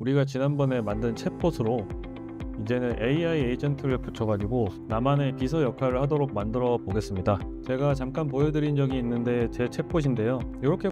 우리가 지난번에 만든 챗봇으로 이제는 AI 에이전트를 붙여가지고 나만의 비서 역할을 하도록 만들어 보겠습니다. 제가 잠깐 보여드린 적이 있는데 제 챗봇인데요. 이렇게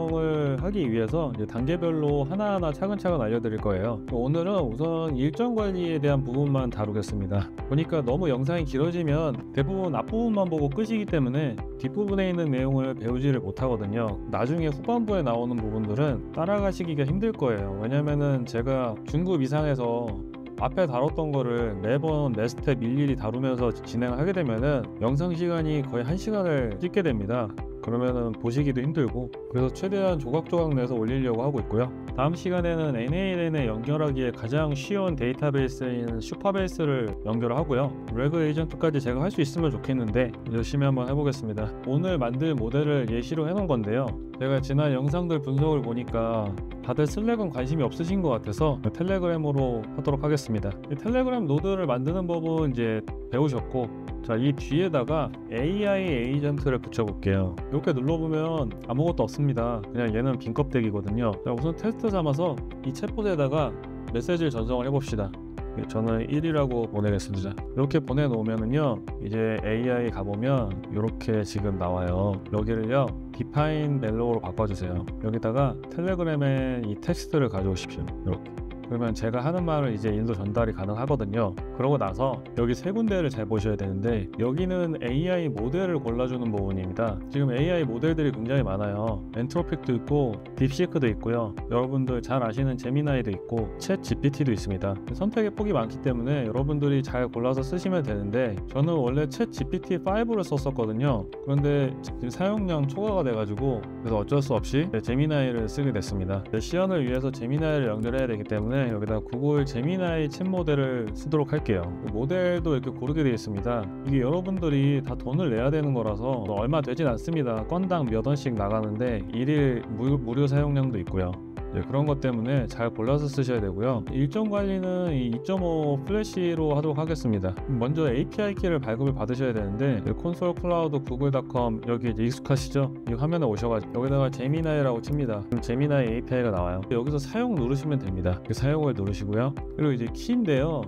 구성을 하기 위해서 이제 단계별로 하나하나 차근차근 알려드릴 거예요. 오늘은 우선 일정 관리에 대한 부분만 다루겠습니다. 보니까 너무 영상이 길어지면 대부분 앞부분만 보고 끄시기 때문에 뒷부분에 있는 내용을 배우지를 못하거든요. 나중에 후반부에 나오는 부분들은 따라가시기가 힘들 거예요. 왜냐면은 제가 중급 이상에서 앞에 다뤘던 거를 매번 매 스텝 일일이 다루면서 진행하게 되면은 영상 시간이 거의 1시간을 찍게 됩니다. 그러면은 보시기도 힘들고, 그래서 최대한 조각조각 내서 올리려고 하고 있고요. 다음 시간에는 NALN에 연결하기에 가장 쉬운 데이터베이스인 슈퍼베이스를 연결하고요. 레그 에이전트까지 제가 할 수 있으면 좋겠는데 열심히 한번 해보겠습니다. 오늘 만들 모델을 예시로 해놓은 건데요. 제가 지난 영상들 분석을 보니까 다들 슬랙은 관심이 없으신 것 같아서 텔레그램으로 하도록 하겠습니다. 이 텔레그램 노드를 만드는 법은 이제 배우셨고, 자, 이 뒤에다가 AI 에이전트를 붙여볼게요. 이렇게 눌러보면 아무것도 없습니다. 그냥 얘는 빈 껍데기거든요. 자, 우선 테스트 삼아서 이 챗봇에다가 메시지를 전송을 해봅시다. 저는 1이라고 보내겠습니다. 이렇게 보내놓으면은요, 이제 AI 가보면 이렇게 지금 나와요. 여기를요 define 멜로우로 바꿔주세요. 여기다가 텔레그램에 이 텍스트를 가져오십시오. 이렇게. 그러면 제가 하는 말을 이제 인도 전달이 가능하거든요. 그러고 나서 여기 세 군데를 잘 보셔야 되는데, 여기는 AI 모델을 골라주는 부분입니다. 지금 AI 모델들이 굉장히 많아요. 엔트로픽도 있고 딥시크도 있고요. 여러분들 잘 아시는 제미나이도 있고 챗 GPT도 있습니다. 선택의 폭이 많기 때문에 여러분들이 잘 골라서 쓰시면 되는데, 저는 원래 챗 GPT-5를 썼었거든요. 그런데 지금 사용량 초과가 돼가지고 그래서 어쩔 수 없이 제미나이를 쓰게 됐습니다. 시연을 위해서 제미나이를 연결해야 되기 때문에 여기다 구글 제미나이 챗 모델을 쓰도록 할게요. 모델도 이렇게 고르게 되어 있습니다. 이게 여러분들이 다 돈을 내야 되는 거라서 얼마 되진 않습니다. 건당 몇 원씩 나가는데 일일 무료 사용량도 있고요. 그런 것 때문에 잘 골라서 쓰셔야 되고요. 일정 관리는 이 2.5 플래시로 하도록 하겠습니다. 먼저 API 키를 발급을 받으셔야 되는데, 콘솔 클라우드 구글닷컴 여기 이제 익숙하시죠? 이 화면에 오셔가지고 여기다가 제미나이라고 칩니다. 그럼 제미나이 API가 나와요. 여기서 사용 누르시면 됩니다. 사용을 누르시고요. 그리고 이제 키인데요,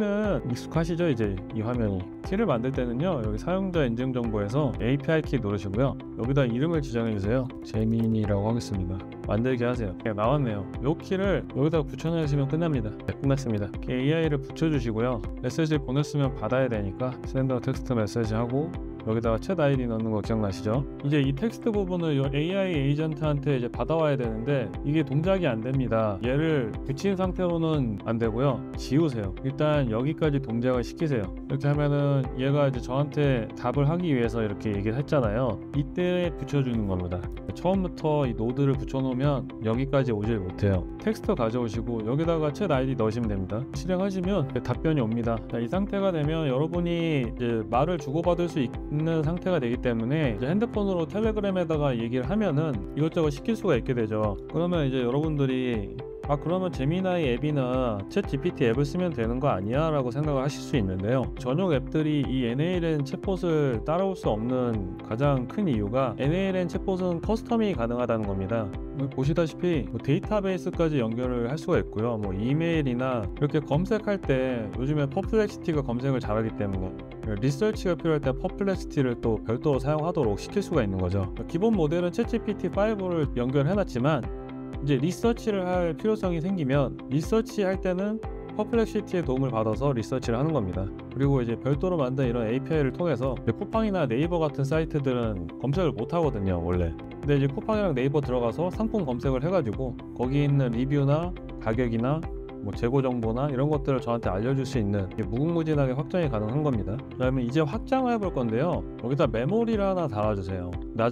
키는 익숙하시죠? 이제 이 화면이. 키를 만들 때는요, 여기 사용자 인증 정보에서 API 키 누르시고요. 여기다 이름을 지정해 주세요. 제민이라고 하겠습니다. 만들게 하세요. 나왔네요. 이 키를 여기다가 붙여넣으시면 끝납니다. 끝났습니다. AI를 붙여주시고요. 메시지를 보냈으면 받아야 되니까 샌더 텍스트 메시지 하고 여기다가 챗 아이디 넣는 거 기억나시죠? 이제 이 텍스트 부분을 이 AI 에이전트한테 이제 받아와야 되는데 이게 동작이 안 됩니다. 얘를 붙인 상태로는 안 되고요. 지우세요. 일단 여기까지 동작을 시키세요. 이렇게 하면은 얘가 이제 저한테 답을 하기 위해서 이렇게 얘기를 했잖아요. 이때 붙여주는 겁니다. 처음부터 이 노드를 붙여놓으면 여기까지 오질 못해요. 텍스트 가져오시고 여기다가 챗 아이디 넣으시면 됩니다. 실행하시면 답변이 옵니다. 자, 이 상태가 되면 여러분이 이제 말을 주고받을 수 있는 상태가 되기 때문에 이제 핸드폰으로 텔레그램에다가 얘기를 하면은 이것저것 시킬 수가 있게 되죠. 그러면 이제 여러분들이 그러면 제미나이 앱이나 챗 GPT 앱을 쓰면 되는 거 아니야? 라고 생각을 하실 수 있는데요. 전용 앱들이 이 NALN 챗봇을 따라올 수 없는 가장 큰 이유가 NALN 챗봇은 커스텀이 가능하다는 겁니다. 보시다시피 데이터베이스까지 연결을 할 수가 있고요. 이메일이나 이렇게 검색할 때 요즘에 퍼플렉시티가 검색을 잘하기 때문에 리서치가 필요할 때 퍼플렉시티를 또 별도로 사용하도록 시킬 수가 있는 거죠. 기본 모델은 챗GPT-5를 연결해놨지만 이제 리서치를 할 필요성이 생기면 리서치 할 때는 퍼플렉시티의 도움을 받아서 리서치를 하는 겁니다. 그리고 이제 별도로 만든 이런 API를 통해서 쿠팡이나 네이버 같은 사이트들은 검색을 못 하거든요, 원래. 근데 이제 쿠팡이랑 네이버 들어가서 상품 검색을 해가지고 거기 있는 리뷰나 가격이나 재고 정보나 이런 것들을 저한테 알려줄 수 있는 무궁무진하게 확장이 가능한 겁니다. 그다음에 이제 확장을 해볼 건데요. 여기다 메모리를 하나 달아주세요.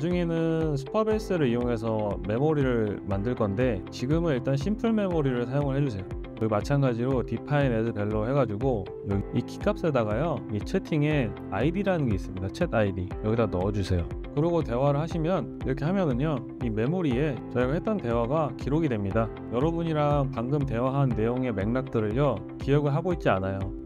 나중에는 슈퍼베이스를 이용해서 메모리를 만들 건데 지금은 일단 심플 메모리를 사용을 해주세요. 그리고 마찬가지로 define as value 해가지고 여기 이 키값에다가요, 이 채팅에 id라는 게 있습니다. 챗 아이디 여기다 넣어주세요. 그리고 대화를 하시면 이렇게 하면은요, 이 메모리에 저희가 했던 대화가 기록이 됩니다. 여러분이랑 방금 대화한 내용의 맥락들을요 기억을 하고 있지 않아요.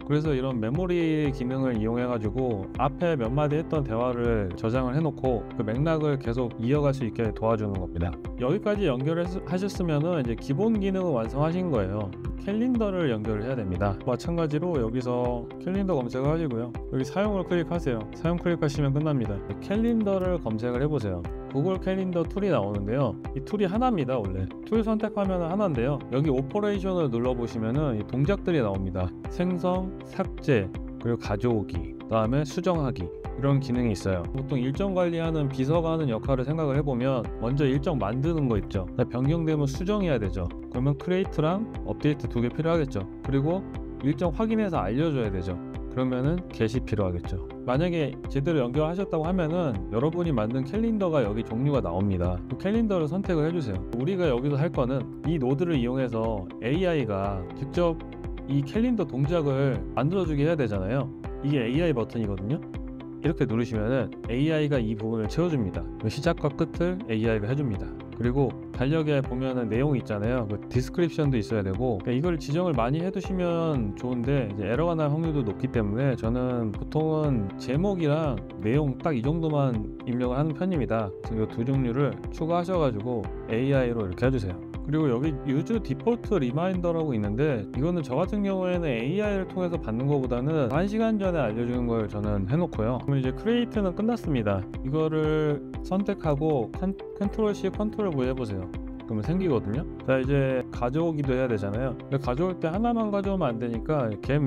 그래서 이런 메모리 기능을 이용해 가지고 앞에 몇 마디 했던 대화를 저장을 해놓고 그 맥락을 계속 이어갈 수 있게 도와주는 겁니다. 여기까지 연결을 하셨으면은 이제 기본 기능을 완성하신 거예요. 캘린더를 연결을 해야 됩니다. 마찬가지로 여기서 캘린더 검색을 하시고요. 여기 사용을 클릭하세요. 사용 클릭하시면 끝납니다. 캘린더를 검색을 해보세요. 구글 캘린더 툴이 나오는데요. 이 툴이 하나입니다. 원래 툴 선택하면 하나인데요. 여기 오퍼레이션을 눌러보시면은 이 동작들이 나옵니다. 생성, 삭제, 그리고 가져오기, 그 다음에 수정하기, 이런 기능이 있어요. 보통 일정 관리하는 비서가 하는 역할을 생각을 해보면 먼저 일정 만드는 거 있죠. 변경되면 수정해야 되죠. 그러면 크리에이트랑 업데이트 두 개 필요하겠죠. 그리고 일정 확인해서 알려줘야 되죠. 그러면은 게시 필요하겠죠. 만약에 제대로 연결하셨다고 하면은 여러분이 만든 캘린더가 여기 종류가 나옵니다. 그 캘린더를 선택을 해주세요. 우리가 여기서 할 거는 이 노드를 이용해서 AI가 직접 이 캘린더 동작을 만들어주게 해야 되잖아요. 이게 AI 버튼이거든요. 이렇게 누르시면은 AI가 이 부분을 채워줍니다. 시작과 끝을 AI가 해줍니다. 그리고 달력에 보면은 내용이 있잖아요. 그 디스크립션도 있어야 되고, 그러니까 이걸 지정을 많이 해두시면 좋은데 이제 에러가 날 확률도 높기 때문에 저는 보통은 제목이랑 내용 딱 이 정도만 입력을 하는 편입니다. 이 두 종류를 추가하셔가지고 AI로 이렇게 해주세요. 그리고 여기 유즈 디폴트 리마인더라고 있는데 이거는 저 같은 경우에는 AI를 통해서 받는 것보다는 1시간 전에 알려주는 걸 저는 해놓고요. 그럼 이제 크리에이트는 끝났습니다. 이거를 선택하고 컨트롤 C 컨트롤 V 해보세요. 그러면 생기거든요. 자, 이제 가져오기도 해야 되잖아요. 가져올 때 하나만 가져오면 안 되니까 겟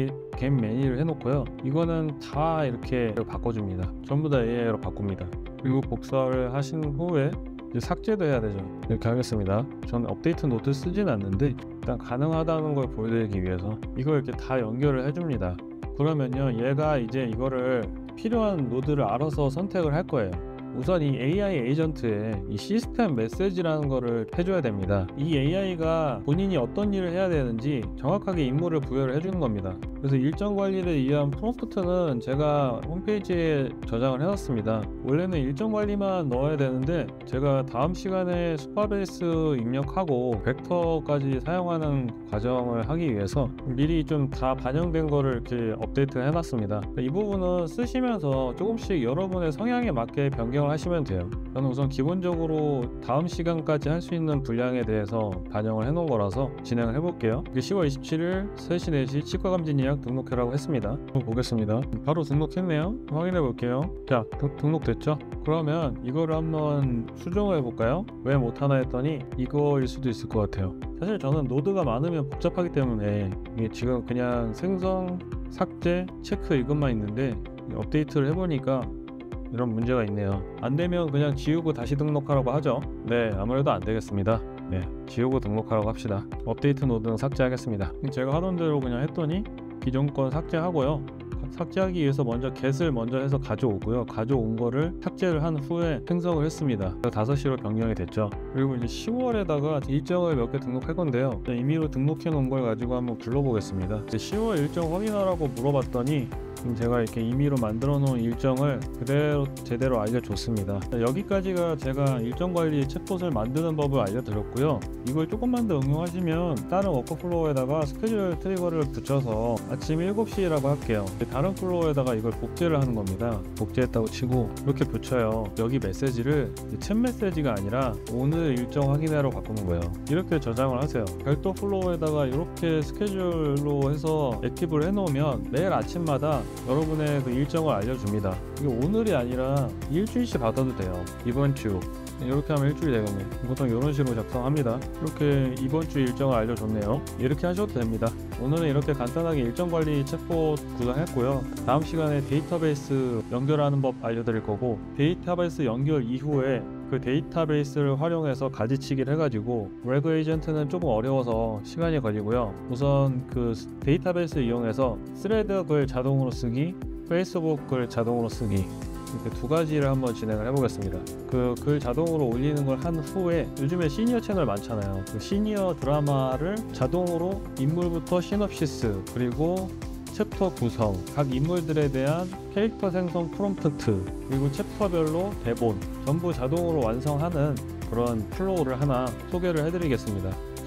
매니를 해놓고요. 이거는 다 이렇게 바꿔줍니다. 전부 다 AI로 바꿉니다. 그리고 복사를 하신 후에 이제 삭제도 해야 되죠. 이렇게 하겠습니다. 저는 업데이트 노트 쓰진 않는데 일단 가능하다는 걸 보여드리기 위해서 이걸 이렇게 다 연결을 해줍니다. 그러면요, 얘가 이제 이거를 필요한 노드를 알아서 선택을 할 거예요. 우선 이 AI 에이전트에 이 시스템 메시지라는 거를 해줘야 됩니다. 이 AI가 본인이 어떤 일을 해야 되는지 정확하게 임무를 부여를 해주는 겁니다. 그래서 일정 관리를 위한 프롬프트는 제가 홈페이지에 저장을 해놨습니다. 원래는 일정 관리만 넣어야 되는데 제가 다음 시간에 수파베이스 입력하고 벡터까지 사용하는 과정을 하기 위해서 미리 좀 다 반영된 거를 이렇게 업데이트 해놨습니다. 이 부분은 쓰시면서 조금씩 여러분의 성향에 맞게 변경을 하시면 돼요. 저는 우선 기본적으로 다음 시간까지 할 수 있는 분량에 대해서 반영을 해놓은 거라서 진행을 해볼게요. 10월 27일 3시 4시 치과검진 예약 등록해라고 했습니다. 한번 보겠습니다. 바로 등록했네요. 확인해 볼게요. 자, 등록됐죠? 그러면 이거를 한번 수정해 볼까요? 왜 못하나 했더니 이거일 수도 있을 것 같아요. 사실 저는 노드가 많으면 복잡하기 때문에 이게 지금 그냥 생성, 삭제, 체크 이것만 있는데 업데이트를 해보니까 이런 문제가 있네요. 안되면 그냥 지우고 다시 등록하라고 하죠. 네, 아무래도 안되겠습니다. 네, 지우고 등록하라고 합시다. 업데이트 노드는 삭제하겠습니다. 제가 하던 대로 그냥 했더니 기존 건 삭제하고요. 삭제하기 위해서 먼저 get을 먼저 해서 가져오고요. 가져온 거를 삭제를 한 후에 생성을 했습니다. 5시로 변경이 됐죠. 그리고 이제 10월에다가 일정을 몇 개 등록할 건데요. 임의로 등록해 놓은 걸 가지고 한번 불러보겠습니다. 10월 일정 확인하라고 물어봤더니 제가 이렇게 임의로 만들어 놓은 일정을 그대로 제대로 알려줬습니다. 여기까지가 제가 일정 관리 챗봇을 만드는 법을 알려드렸고요. 이걸 조금만 더 응용하시면 다른 워크플로우에다가 스케줄 트리거를 붙여서 아침 7시라고 할게요. 다른 플로우에다가 이걸 복제를 하는 겁니다. 복제했다고 치고 이렇게 붙여요. 여기 메시지를 챗 메시지가 아니라 오늘 일정 확인해로 바꾸는 거예요. 이렇게 저장을 하세요. 별도 플로우에다가 이렇게 스케줄로 해서 액티브를 해놓으면 매일 아침마다 여러분의 그 일정을 알려줍니다. 이게 오늘이 아니라 일주일씩 받아도 돼요. 이번 주 이렇게 하면 일주일이 되겠네요. 보통 이런 식으로 작성합니다. 이렇게 이번 주 일정을 알려줬네요. 이렇게 하셔도 됩니다. 오늘은 이렇게 간단하게 일정 관리 챗봇 구성했고요. 다음 시간에 데이터베이스 연결하는 법 알려드릴 거고, 데이터베이스 연결 이후에 그 데이터베이스를 활용해서 가지치기를 해가지고 레그 에이전트는 조금 어려워서 시간이 걸리고요. 우선 그 데이터베이스 이용해서 스레드 글 자동으로 쓰기, 페이스북 글 자동으로 쓰기, 이렇게 두 가지를 한번 진행을 해보겠습니다. 그 글 자동으로 올리는 걸 한 후에 요즘에 시니어 채널 많잖아요. 그 시니어 드라마를 자동으로 인물부터 시놉시스, 그리고 챕터 구성, 각 인물들에 대한 캐릭터 생성 프롬프트, 그리고 챕터별로 대본 전부 자동으로 완성하는 그런 플로우를 하나 소개를 해드리겠습니다.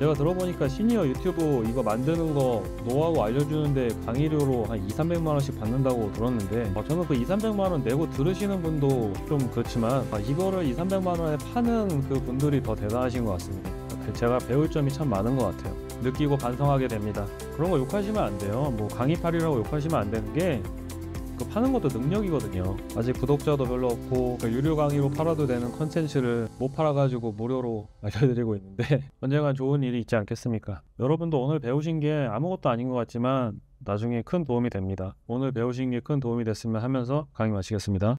제가 들어보니까 시니어 유튜브 이거 만드는 거 노하우 알려주는데 강의료로 한 2,300만 원씩 받는다고 들었는데 저는 그 2,300만 원 내고 들으시는 분도 좀 그렇지만 이거를 2,300만 원에 파는 그 분들이 더 대단하신 것 같습니다. 제가 배울 점이 참 많은 것 같아요. 느끼고 반성하게 됩니다. 그런 거 욕하시면 안 돼요. 뭐 강의팔이라고 욕하시면 안 되는 게 그 파는 것도 능력이거든요. 아직 구독자도 별로 없고 유료 강의로 팔아도 되는 컨텐츠를 못 팔아가지고 무료로 알려드리고 있는데 언젠간 좋은 일이 있지 않겠습니까? 여러분도 오늘 배우신 게 아무것도 아닌 것 같지만 나중에 큰 도움이 됩니다. 오늘 배우신 게 큰 도움이 됐으면 하면서 강의 마치겠습니다.